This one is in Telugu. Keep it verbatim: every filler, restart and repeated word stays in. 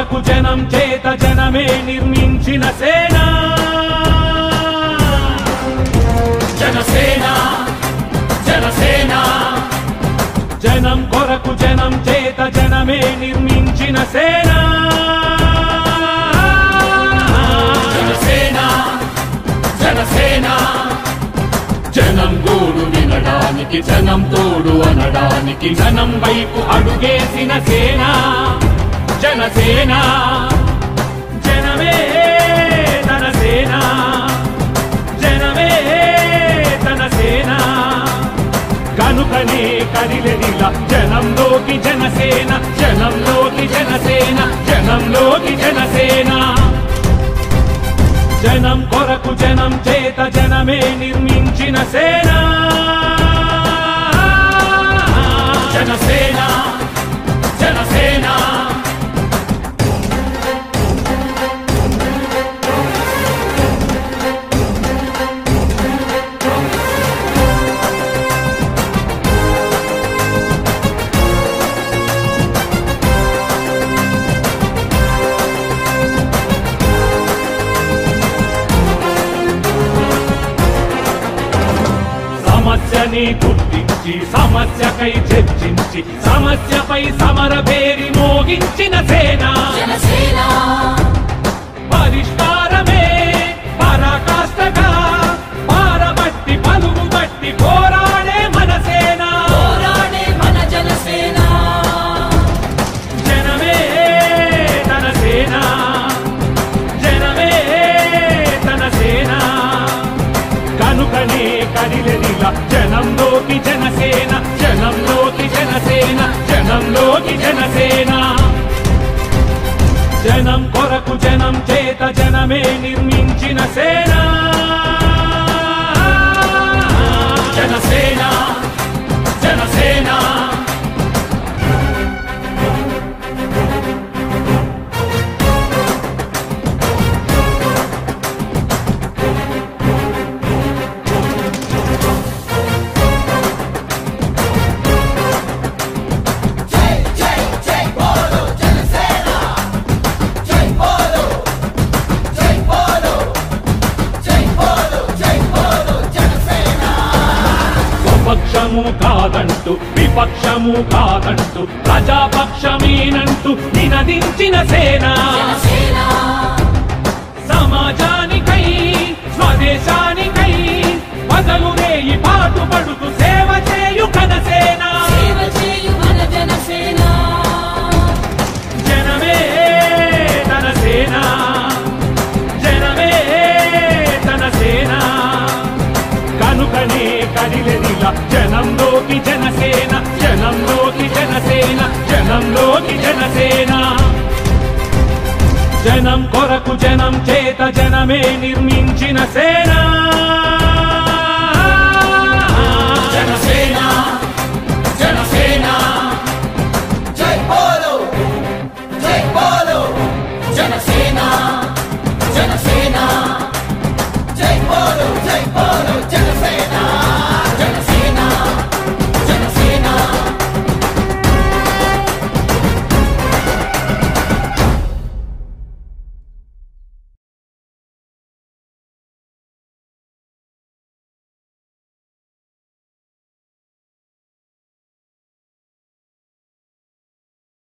కొరకు జనం చేత జనమే నిర్మించిన సేన జనసేన జనసేన జనం కొరకు జనం చేత జనమే నిర్మించిన సేన జనసేన జనసేన జనం గోడు వినడానికి జనం తోడు అనడానికి జనం వైపు అడుగేసిన సేన జనసేన జనమే తన సేన జనమే తన సేన కనుకనే కదిలెదిలా జనంలోకి జనసేన జనంలోకి జనసేన జనంలోకి జనసేన జనం కొరకు జనం చేత జనమే నిర్మించిన సేన జనసేన జనసేన సమస్యని గుర్తించి సమస్యకై చర్చించి సమస్యపై సమర పేరి మోగించిన సేన జనసేన పరిష్కారమే పరాకాష్ఠగా పారబట్టి పలుగు బట్టి పోరాడే మన సేన పోరాడే మన జనసేన జనమే తన సేన జనమే తన సేన కనుకనే కదిలెదిలా జనంలోకి జనసేన జనంలోకి జనసేన జనంలోకి జనసేన జనం కొరకు జనం చేత జనమే నిర్మించిన సేన జనసేన జనసేన పక్షము కాదంటూ విపక్షము కాదంటూ ప్రజాపక్షమేనంటూ నినదించిన సేన సమాజానికై స్వదేశానికై బదలు రేయి పాటుపడుతూ సేవ చేయు కనసేన జనమే తన సేన జనమే తన సేన కనుకనే కదిలెదిలా జనంలోకి జనసేన జనంలోకి జనసేన జనంలోకి జనసేన జనం కొరకు జనం చేత జనమే నిర్మించిన సేన